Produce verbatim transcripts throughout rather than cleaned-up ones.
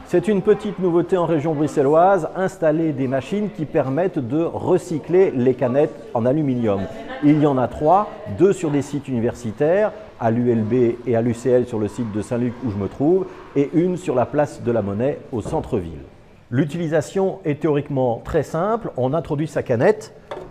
C'est une petite nouveauté en région bruxelloise, installer des machines qui permettent de recycler les canettes en aluminium. Il y en a trois, deux sur des sites universitaires, à l'U L B et à l'U C L sur le site de Saint-Luc où je me trouve, et une sur la place de la Monnaie au centre-ville. L'utilisation est théoriquement très simple, on introduit sa canette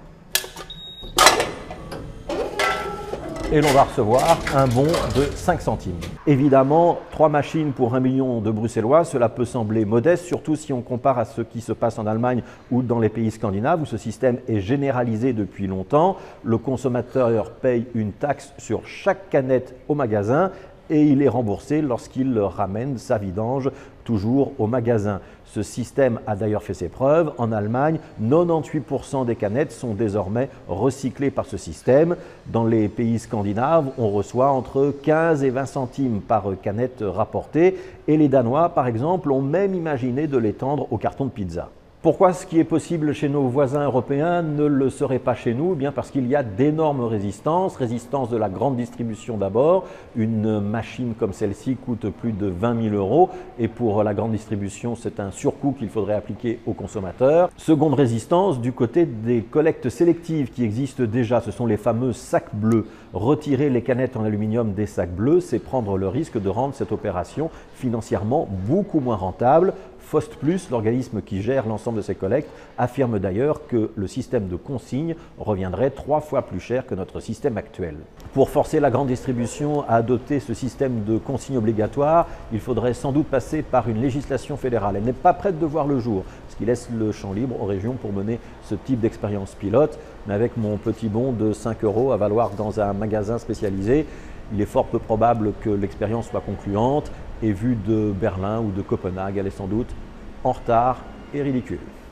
et l'on va recevoir un bon de cinq centimes. Évidemment, trois machines pour un million de Bruxellois, cela peut sembler modeste, surtout si on compare à ce qui se passe en Allemagne ou dans les pays scandinaves où ce système est généralisé depuis longtemps. Le consommateur paye une taxe sur chaque canette au magasin et il est remboursé lorsqu'il ramène sa vidange toujours au magasin. Ce système a d'ailleurs fait ses preuves. En Allemagne, quatre-vingt-dix-huit pour cent des canettes sont désormais recyclées par ce système. Dans les pays scandinaves, on reçoit entre quinze et vingt centimes par canette rapportée. Et les Danois, par exemple, ont même imaginé de l'étendre au carton de pizza. Pourquoi ce qui est possible chez nos voisins européens ne le serait pas chez nous? Eh bien parce qu'il y a d'énormes résistances, résistance de la grande distribution d'abord. Une machine comme celle-ci coûte plus de vingt mille euros et pour la grande distribution, c'est un surcoût qu'il faudrait appliquer aux consommateurs. Seconde résistance, du côté des collectes sélectives qui existent déjà, ce sont les fameux sacs bleus. Retirer les canettes en aluminium des sacs bleus, c'est prendre le risque de rendre cette opération financièrement beaucoup moins rentable. Faust Plus, l'organisme qui gère l'ensemble de ces collectes, affirme d'ailleurs que le système de consigne reviendrait trois fois plus cher que notre système actuel. Pour forcer la grande distribution à adopter ce système de consigne obligatoire, il faudrait sans doute passer par une législation fédérale. Elle n'est pas prête de voir le jour, ce qui laisse le champ libre aux régions pour mener ce type d'expérience pilote. Mais avec mon petit bon de cinq euros à valoir dans un magasin spécialisé, il est fort peu probable que l'expérience soit concluante et vue de Berlin ou de Copenhague, elle est sans doute en retard et ridicule.